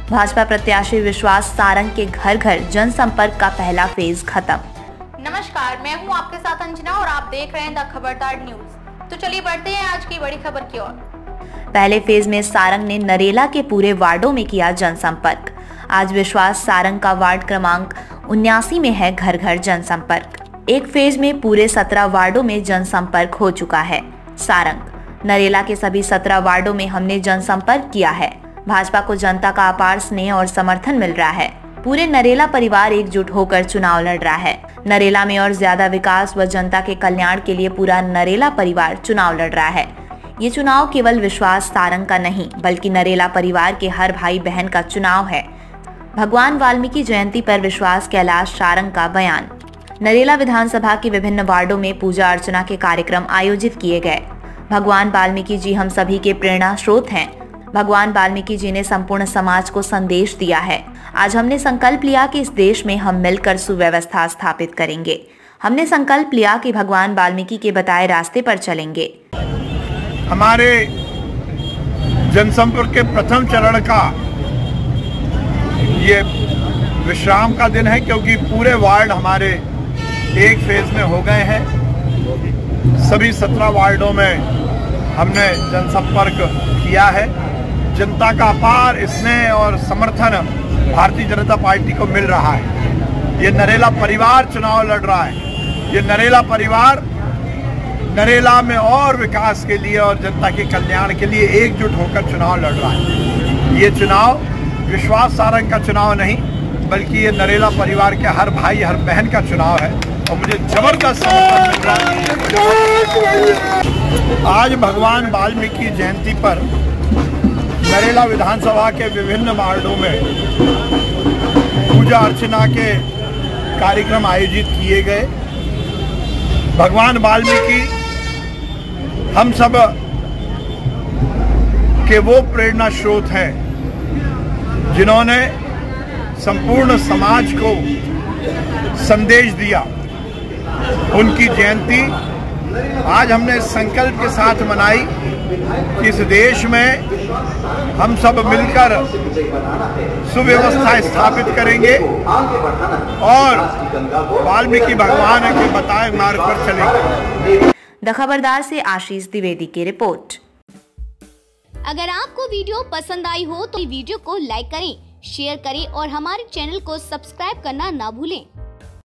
भाजपा प्रत्याशी विश्वास सारंग के घर घर जनसंपर्क का पहला फेज खत्म। नमस्कार, मैं हूं आपके साथ अंजना और आप देख रहे हैं द खबरदार न्यूज। तो चलिए बढ़ते हैं आज की बड़ी खबर की ओर। पहले फेज में सारंग ने नरेला के पूरे वार्डों में किया जनसंपर्क। आज विश्वास सारंग का वार्ड क्रमांक 79 में है घर घर जनसंपर्क। एक फेज में पूरे 17 वार्डों में जनसंपर्क हो चुका है। सारंग, नरेला के सभी 17 वार्डों में हमने जनसंपर्क किया है। भाजपा को जनता का अपार स्नेह और समर्थन मिल रहा है। पूरे नरेला परिवार एकजुट होकर चुनाव लड़ रहा है। नरेला में और ज्यादा विकास व जनता के कल्याण के लिए पूरा नरेला परिवार चुनाव लड़ रहा है। ये चुनाव केवल विश्वास सारंग का नहीं बल्कि नरेला परिवार के हर भाई बहन का चुनाव है। भगवान वाल्मीकि जयंती पर विश्वास कैलाश सारंग का बयान। नरेला विधानसभा के विभिन्न वार्डों में पूजा अर्चना के कार्यक्रम आयोजित किए गए। भगवान वाल्मीकि जी हम सभी के प्रेरणा स्रोत हैं। भगवान वाल्मीकि जी ने संपूर्ण समाज को संदेश दिया है। आज हमने संकल्प लिया कि इस देश में हम मिलकर सुव्यवस्था स्थापित करेंगे। हमने संकल्प लिया कि भगवान वाल्मीकि के बताए रास्ते पर चलेंगे। हमारे जनसंपर्क के प्रथम चरण का ये विश्राम का दिन है, क्योंकि पूरे वार्ड हमारे एक फेज में हो गए हैं। सभी 17 वार्डों में हमने जनसंपर्क किया है। जनता का अपार स्नेह और समर्थन भारतीय जनता पार्टी को मिल रहा है। ये नरेला परिवार चुनाव लड़ रहा है। ये नरेला परिवार नरेला में और विकास के लिए और जनता के कल्याण के लिए एकजुट होकर चुनाव लड़ रहा है। ये चुनाव विश्वास सारंग का चुनाव नहीं बल्कि ये नरेला परिवार के हर भाई हर बहन का चुनाव है और मुझे जबरदस्त समर्थन मिल रहा है। आज भगवान वाल्मीकि जयंती पर नरेला विधानसभा के विभिन्न वार्डों में पूजा अर्चना के कार्यक्रम आयोजित किए गए। भगवान वाल्मीकि हम सब के वो प्रेरणा स्रोत हैं जिन्होंने संपूर्ण समाज को संदेश दिया। उनकी जयंती आज हमने संकल्प के साथ मनाई कि इस देश में हम सब मिलकर सुव्यवस्था स्थापित करेंगे और वाल्मीकि भगवान के बताए मार्ग पर चलेंगे। द खबरदार से आशीष द्विवेदी की रिपोर्ट। अगर आपको वीडियो पसंद आई हो तो वीडियो को लाइक करें, शेयर करें और हमारे चैनल को सब्सक्राइब करना ना भूलें।